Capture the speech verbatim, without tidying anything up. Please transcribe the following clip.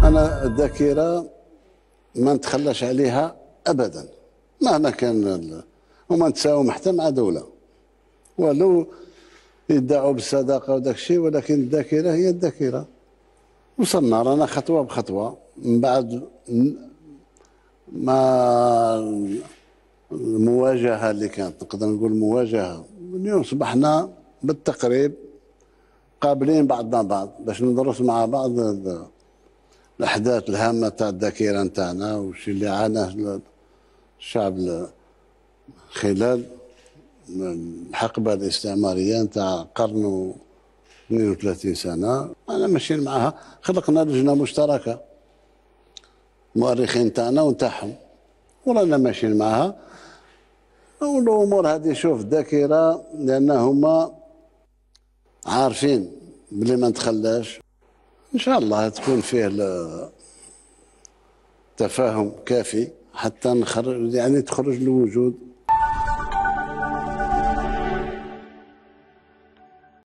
أنا الذاكرة ما نتخلاش عليها أبدا مهما كان ال... وما نتساوم حتى مع دولة ولو يدعوا بالصداقة وداك الشيء، ولكن الذاكرة هي الذاكرة. وصلنا رانا خطوة بخطوة من بعد ما المواجهة اللي كانت، نقدر نقول مواجهة، اليوم صبحنا بالتقريب قابلين بعضنا بعض باش ندرس مع بعض الأحداث الهامة تاع الذاكرة نتاعنا والشيء اللي عاناه الشعب خلال الحقبة الاستعمارية نتاع قرن و اثنين وثلاثين سنة. أنا ماشيين معها، خلقنا لجنة مشتركة مؤرخين تاعنا ونتاعهم ورانا ماشيين معها. والأمور هذه شوف الذاكرة لأن هما عارفين بلي ما نتخلاش، إن شاء الله تكون فيه تفاهم كافي حتى نخرج يعني تخرج لوجود